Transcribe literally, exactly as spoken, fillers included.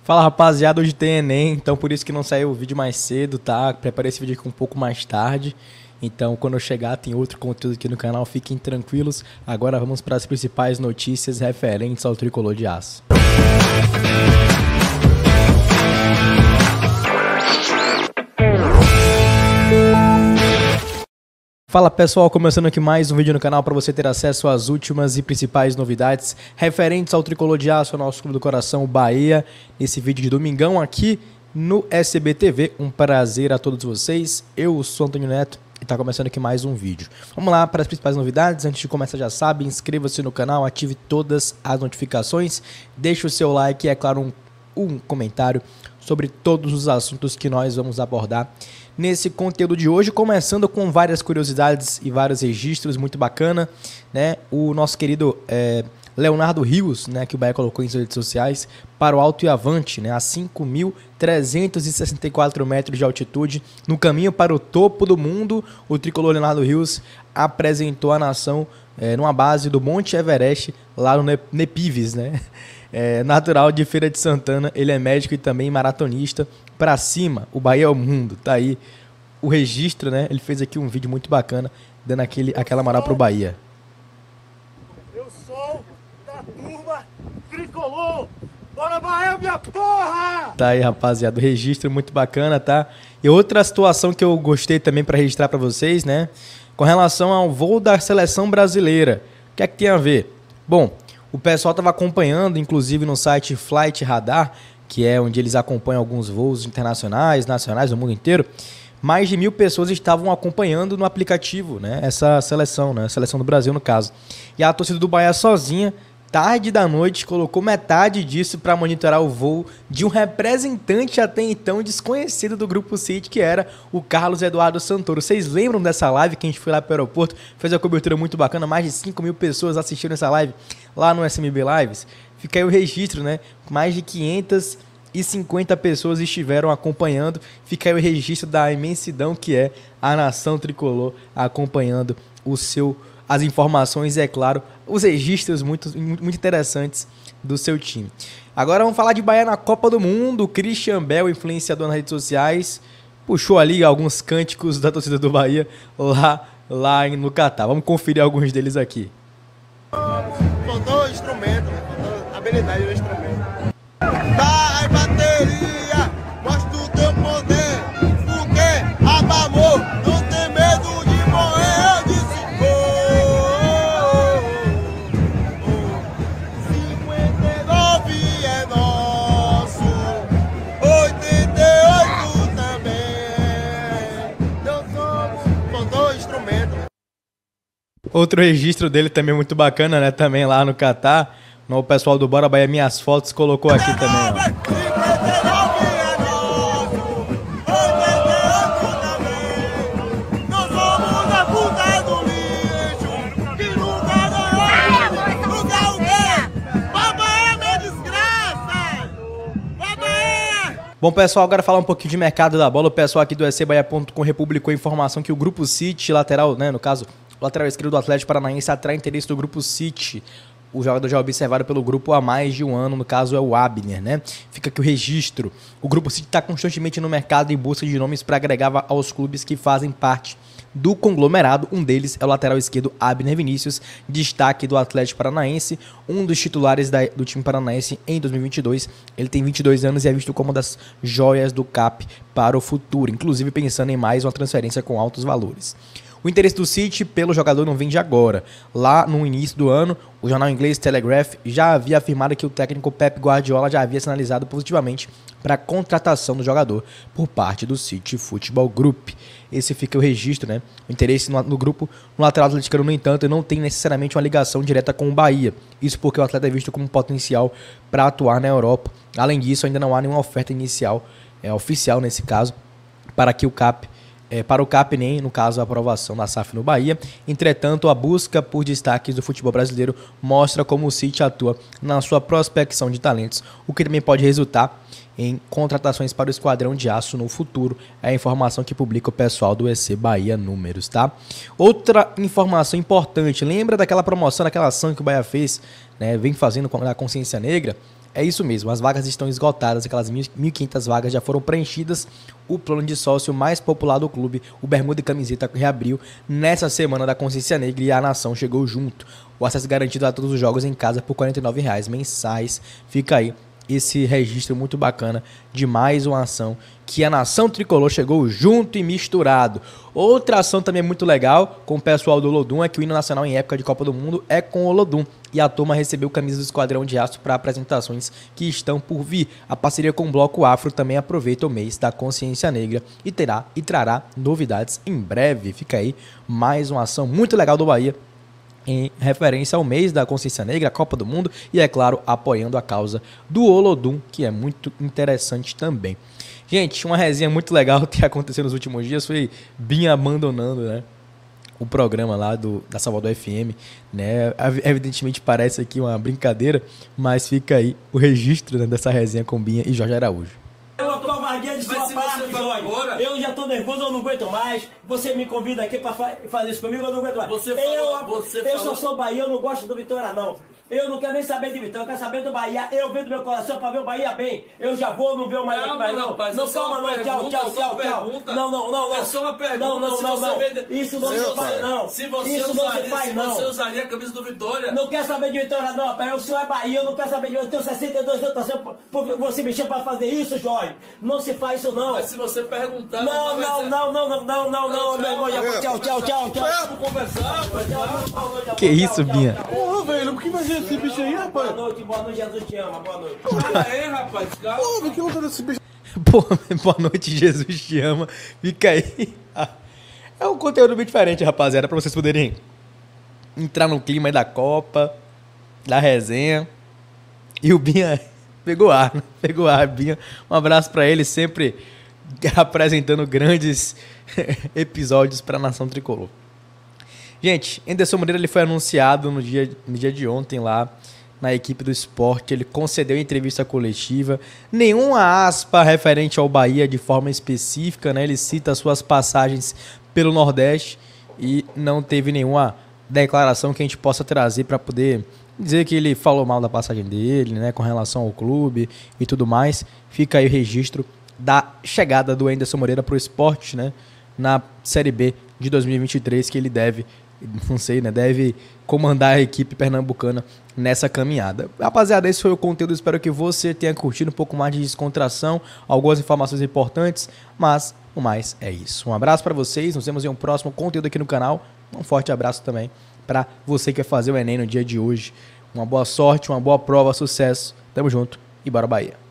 Fala rapaziada, hoje tem Enem, então por isso que não saiu o vídeo mais cedo, tá? Preparei esse vídeo aqui um pouco mais tarde, então quando eu chegar tem outro conteúdo aqui no canal, fiquem tranquilos. Agora vamos para as principais notícias referentes ao Tricolor de Aço. Fala pessoal, começando aqui mais um vídeo no canal para você ter acesso às últimas e principais novidades referentes ao Tricolor de Aço, ao nosso clube do coração, o Bahia, nesse vídeo de domingão aqui no S B T V. Um prazer a todos vocês, eu sou Antônio Neto e está começando aqui mais um vídeo. Vamos lá para as principais novidades. Antes de começar, já sabe, inscreva-se no canal, ative todas as notificações, deixe o seu like e, é claro, um, um comentário sobre todos os assuntos que nós vamos abordar nesse conteúdo de hoje, começando com várias curiosidades e vários registros muito bacana, né? O nosso querido é, Leonardo Rios, né, que o Bahia colocou em suas redes sociais, para o alto e avante, né, a cinco mil trezentos e sessenta e quatro metros de altitude, no caminho para o topo do mundo. O tricolor Leonardo Rios apresentou a nação é, numa base do Monte Everest, lá no Nepives, né? É, natural de Feira de Santana, ele é médico e também maratonista. Pra cima, o Bahia é o mundo, tá aí o registro, né? Ele fez aqui um vídeo muito bacana, dando aquele, aquela moral pro Bahia. Eu sou da turma Tricolor, bora Bahia, minha porra! Tá aí, rapaziada, o registro muito bacana, tá? E outra situação que eu gostei também pra registrar pra vocês, né? Com relação ao voo da seleção brasileira, o que é que tem a ver? Bom, o pessoal estava acompanhando, inclusive no site Flight Radar, que é onde eles acompanham alguns voos internacionais, nacionais do mundo inteiro. Mais de mil pessoas estavam acompanhando no aplicativo, né, essa seleção, né, a seleção do Brasil no caso. E a torcida do Bahia sozinha, tarde da noite, colocou metade disso para monitorar o voo de um representante até então desconhecido do Grupo City, que era o Carlos Eduardo Santoro. Vocês lembram dessa live que a gente foi lá para o aeroporto, fez uma cobertura muito bacana, mais de cinco mil pessoas assistiram essa live lá no S M B Lives? Fica aí o registro, né? Mais de quinhentas e cinquenta pessoas estiveram acompanhando. Fica aí o registro da imensidão que é a nação tricolor acompanhando o seu, as informações e, é claro, os registros muito, muito interessantes do seu time. Agora vamos falar de Bahia na Copa do Mundo. O Christian Bell, influenciador nas redes sociais, puxou ali alguns cânticos da torcida do Bahia lá, lá no Catar. Vamos conferir alguns deles aqui. Faltou o instrumento, faltou a habilidade do instrumento. Vai, bateria, mostra o teu poder, porque abamou, não tem medo de morrer, eu disse gol. cinquenta e nove é nosso, oitenta e oito também. Nós somos, faltou o instrumento. Outro registro dele também muito bacana, né? Também lá no Catar. O pessoal do Bora Bahia Minhas Fotos colocou aqui também, ó. Bom, pessoal, agora falar um pouquinho de mercado da bola. O pessoal aqui do E C Bahia ponto com republicou a informação que o Grupo City, lateral, né, no caso, o lateral esquerdo do Atlético Paranaense, atrai interesse do Grupo City. O jogador já é observado pelo grupo há mais de um ano, no caso é o Abner, né? Fica aqui o registro. O Grupo City está constantemente no mercado em busca de nomes para agregar aos clubes que fazem parte do conglomerado. Um deles é o lateral esquerdo Abner Vinícius, destaque do Atlético Paranaense, um dos titulares da, do time paranaense em dois mil e vinte e dois. Ele tem vinte e dois anos e é visto como uma das joias do C A P para o futuro, inclusive pensando em mais uma transferência com altos valores. O interesse do City pelo jogador não vem de agora. Lá no início do ano, o jornal inglês Telegraph já havia afirmado que o técnico Pep Guardiola já havia sinalizado positivamente para a contratação do jogador por parte do City Football Group. Esse fica o registro, né? O interesse no, no grupo, no lateral atleticano, no entanto, não tem necessariamente uma ligação direta com o Bahia. Isso porque o atleta é visto como potencial para atuar na Europa. Além disso, ainda não há nenhuma oferta inicial, é, oficial nesse caso, para que o C A P É, para o C A P nem, no caso, a aprovação da S A F no Bahia. Entretanto, a busca por destaques do futebol brasileiro mostra como o City atua na sua prospecção de talentos, o que também pode resultar em contratações para o Esquadrão de Aço no futuro. É a informação que publica o pessoal do E C Bahia Números, tá? Outra informação importante, lembra daquela promoção, daquela ação que o Bahia fez, né, vem fazendo com a Consciência Negra? É isso mesmo, as vagas estão esgotadas, aquelas mil e quinhentas vagas já foram preenchidas. O plano de sócio mais popular do clube, o Bermuda e Camiseta, reabriu nessa semana da Consciência Negra e a nação chegou junto. O acesso garantido a todos os jogos em casa por quarenta e nove reais mensais. Fica aí esse registro muito bacana de mais uma ação que a nação tricolor chegou junto e misturado. Outra ação também muito legal com o pessoal do Olodum é que o hino nacional em época de Copa do Mundo é com o Olodum. E a turma recebeu camisa do Esquadrão de Aço para apresentações que estão por vir. A parceria com o Bloco Afro também aproveita o mês da Consciência Negra e terá e trará novidades em breve. Fica aí mais uma ação muito legal do Bahia em referência ao mês da Consciência Negra, a Copa do Mundo e, é claro, apoiando a causa do Olodum, que é muito interessante também. Gente, uma resenha muito legal que aconteceu nos últimos dias foi Binha abandonando, né, o programa lá do, da Salvador F M, né? Evidentemente parece aqui uma brincadeira, mas fica aí o registro, né, dessa resenha com Binha e Jorge Araújo. É uma covardia de sua parte, Jorge. Eu já tô nervoso, eu não aguento mais. Você me convida aqui pra fa fazer isso comigo, eu não aguento mais. Você eu falou, você eu falou. Só sou Bahia, eu não gosto do Vitória, não. Eu não quero nem saber de Vitória, eu quero saber do Bahia. Eu venho do meu coração pra ver o Bahia bem. Eu já vou, não ver o Bahia bem, não. Rapaz, não, calma, não. Tchau, tchau, tchau, tchau. Não, não, não, não. É só uma pergunta. Não, não, não, não. Isso não se faz, não. Se você Isso não se faz, não. Se você usaria a camisa do Vitória. Não quero saber de Vitória, não, rapaz. O senhor é Bahia, eu não quero saber de Vitória. Eu tenho sessenta e dois anos, você me chama pra fazer isso, Jorge. Não se faz isso, não. Mas se você perguntar... Não, não, não, não, não, não, não, não, meu irmão. Tchau, tchau, tchau, tchau. Vamos conversar. Que isso, Binha? Porra, velho, por que vai ser esse bicho aí, rapaz? Boa noite, boa noite, Jesus te ama, boa noite. Aí, rapaz, calma. Porra, que luta desse bicho? Porra, boa noite, Jesus te ama. Fica aí. É um conteúdo bem diferente, rapaziada, pra vocês poderem entrar no clima aí da Copa, da resenha. E o Binha pegou ar, né? Pegou ar, Binha. Um abraço pra ele, sempre apresentando grandes episódios pra nação tricolor. Gente, Anderson Moreira ele foi anunciado no dia, no dia de ontem lá na equipe do Sport. Ele concedeu entrevista coletiva. Nenhuma aspa referente ao Bahia de forma específica, né? Ele cita suas passagens pelo Nordeste e não teve nenhuma declaração que a gente possa trazer para poder dizer que ele falou mal da passagem dele, né? Com relação ao clube e tudo mais. Fica aí o registro da chegada do Anderson Moreira para o Sport, né? Na Série B de dois mil e vinte e três, que ele deve, não sei, né? Deve comandar a equipe pernambucana nessa caminhada. Rapaziada, esse foi o conteúdo. Espero que você tenha curtido um pouco mais de descontração, algumas informações importantes, mas o mais é isso. Um abraço para vocês, nos vemos em um próximo conteúdo aqui no canal. Um forte abraço também para você que vai fazer o Enem no dia de hoje. Uma boa sorte, uma boa prova, sucesso. Tamo junto e bora Bahia.